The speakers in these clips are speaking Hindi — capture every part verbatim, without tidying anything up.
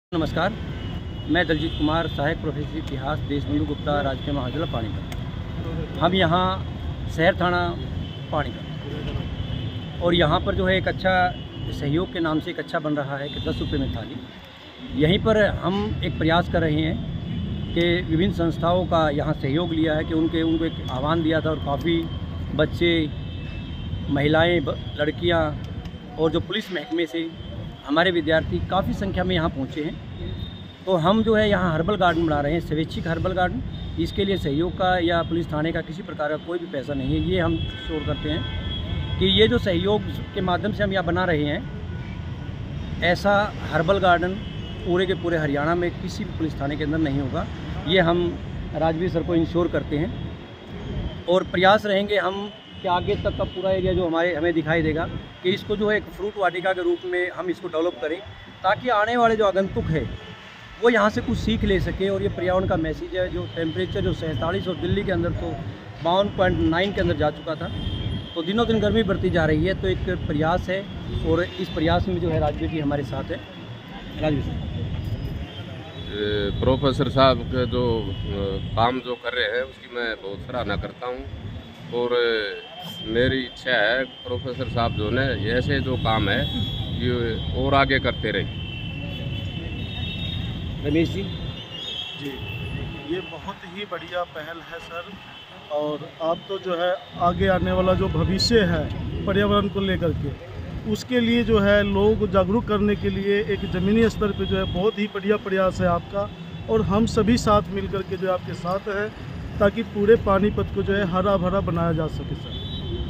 नमस्कार, मैं दलजीत कुमार, सहायक प्रोफेसर इतिहास देशबंधु गुप्ता, राजकीय महाविद्यालय पानीपत। हम यहाँ शहर थाना पानीपत और यहाँ पर जो है एक अच्छा सहयोग के नाम से एक अच्छा बन रहा है कि दस रुपये में थाली। यहीं पर हम एक प्रयास कर रहे हैं कि विभिन्न संस्थाओं का यहाँ सहयोग लिया है कि उनके उनको एक आह्वान दिया था और काफ़ी बच्चे, महिलाएँ, लड़कियाँ और जो पुलिस महकमे से हमारे विद्यार्थी काफ़ी संख्या में यहाँ पहुँचे हैं। तो हम जो है यहाँ हर्बल गार्डन बना रहे हैं, स्वैच्छिक हर्बल गार्डन। इसके लिए सहयोग का या पुलिस थाने का किसी प्रकार का कोई भी पैसा नहीं है। ये हम श्योर करते हैं कि ये जो सहयोग के माध्यम से हम यहाँ बना रहे हैं, ऐसा हर्बल गार्डन पूरे के पूरे हरियाणा में किसी भी पुलिस थाने के अंदर नहीं होगा। ये हम राजवीर सर को इंश्योर करते हैं और प्रयास रहेंगे हम कि आगे तक का पूरा एरिया जो हमारे हमें दिखाई देगा कि इसको जो है एक फ्रूट वाटिका के रूप में हम इसको डेवलप करें, ताकि आने वाले जो आगंतुक है वो यहाँ से कुछ सीख ले सके। और ये पर्यावरण का मैसेज है, जो टेम्परेचर जो सैंतालीस और दिल्ली के अंदर तो बावन पॉइंट नाइन के अंदर जा चुका था, तो दिनों दिन गर्मी बढ़ती जा रही है। तो एक प्रयास है और इस प्रयास में जो है राजवीर जी हमारे साथ है। राजवीर सर, प्रोफेसर साहब के जो काम जो कर रहे हैं उसकी मैं बहुत सराहना करता हूँ और मेरी इच्छा है प्रोफेसर साहब जो ने ऐसे जो काम है ये और आगे करते रहे। रमेश जी जी, ये बहुत ही बढ़िया पहल है सर। और आप तो जो है आगे आने वाला जो भविष्य है पर्यावरण को लेकर के, उसके लिए जो है लोग जागरूक करने के लिए एक ज़मीनी स्तर पे जो है बहुत ही बढ़िया प्रयास है आपका। और हम सभी साथ मिलकर के जो आपके साथ हैं ताकि पूरे पानीपत को जो है हरा भरा बनाया जा सके सर।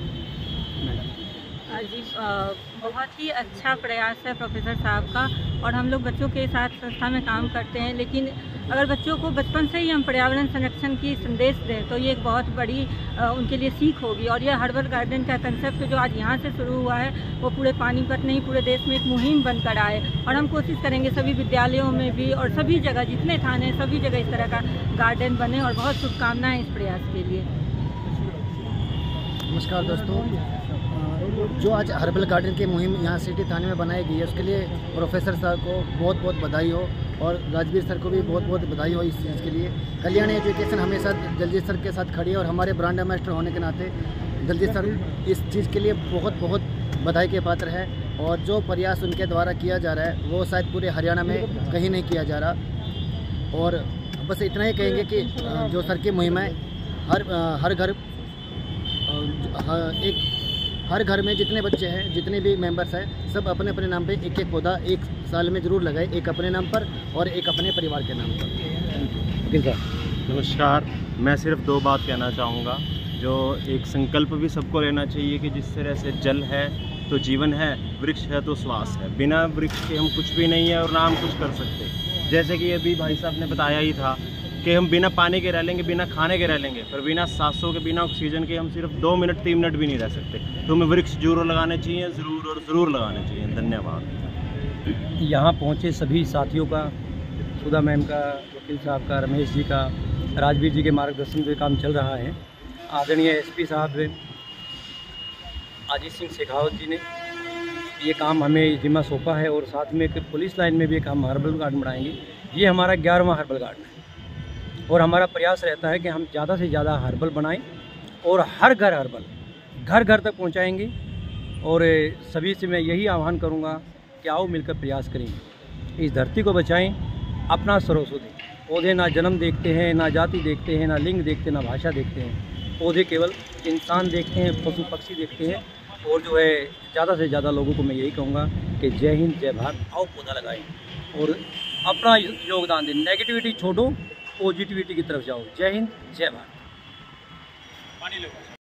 जी, बहुत ही अच्छा प्रयास है प्रोफेसर साहब का और हम लोग बच्चों के साथ संस्था में काम करते हैं। लेकिन अगर बच्चों को बचपन से ही हम पर्यावरण संरक्षण की संदेश दें तो ये एक बहुत बड़ी उनके लिए सीख होगी। और यह हर्बल गार्डन का कंसेप्ट जो आज यहाँ से शुरू हुआ है वो पूरे पानीपत नहीं पूरे देश में एक मुहिम बनकर आए। और हम कोशिश करेंगे सभी विद्यालयों में भी और सभी जगह जितने थाने सभी जगह इस तरह का गार्डन बने। और बहुत शुभकामनाएँ इस प्रयास के लिए। नमस्कार दोस्तों, जो आज हर्बल गार्डन की मुहिम यहाँ सिटी थाने में बनाई गई है उसके लिए प्रोफेसर साहब को बहुत बहुत बधाई हो और राजवीर सर को भी बहुत बहुत बधाई हो इस चीज़ के लिए। कल्याण एजुकेशन हमेशा दलजीत सर के साथ खड़ी है और हमारे ब्रांड एम्बेसडर होने के नाते दलजीत सर इस चीज़ के लिए बहुत बहुत बधाई के पात्र है। और जो प्रयास उनके द्वारा किया जा रहा है वो शायद पूरे हरियाणा में कहीं नहीं किया जा रहा। और बस इतना ही कहेंगे कि जो सर की मुहिम है हर हर घर एक हर घर में जितने बच्चे हैं, जितने भी मेंबर्स हैं, सब अपने अपने नाम पे एक एक पौधा एक साल में ज़रूर लगाए, एक अपने नाम पर और एक अपने परिवार के नाम पर। नमस्कार, मैं सिर्फ दो बात कहना चाहूँगा। जो एक संकल्प भी सबको लेना चाहिए कि जिस तरह से जल है तो जीवन है, वृक्ष है तो श्वास है। बिना वृक्ष के हम कुछ भी नहीं है और ना हम कुछ कर सकते। जैसे कि अभी भाई साहब ने बताया ही था कि हम बिना पानी के रह लेंगे, बिना खाने के रह लेंगे, पर बिना सांसों के, बिना ऑक्सीजन के हम सिर्फ दो मिनट तीन मिनट भी नहीं रह सकते। तो हमें वृक्ष जरूर लगाने चाहिए, ज़रूर और ज़रूर लगाने चाहिए। धन्यवाद। यहाँ पहुँचे सभी साथियों का, सुधा मैम का, वकील साहब का, रमेश जी का, राजवीर जी के मार्गदर्शन में काम चल रहा है। आदरणीय एसपी साहब अजीत सिंह शेखावत जी ने ये काम हमें जिम्मा सौंपा है और साथ में पुलिस लाइन में भी एक हम हर्बल गार्डन बनाएंगे। ये हमारा ग्यारहवां हर्बल गार्डन है और हमारा प्रयास रहता है कि हम ज़्यादा से ज़्यादा हर्बल बनाएं और हर घर हर्बल घर घर तक पहुंचाएंगे। और सभी से मैं यही आह्वान करूंगा कि आओ मिलकर प्रयास करें, इस धरती को बचाएं, अपना सर्वस्व दें। पौधे ना जन्म देखते हैं, ना जाति देखते हैं, ना लिंग देखते हैं, ना भाषा देखते हैं। पौधे केवल इंसान देखते हैं, पशु पक्षी देखते हैं। और जो है ज़्यादा से ज़्यादा लोगों को मैं यही कहूँगा कि जय हिंद, जय भारत, आओ पौधा लगाएँ और अपना योगदान दें। नेगेटिविटी छोड़ो, पॉजिटिविटी की तरफ जाओ। जय हिंद, जय भारत।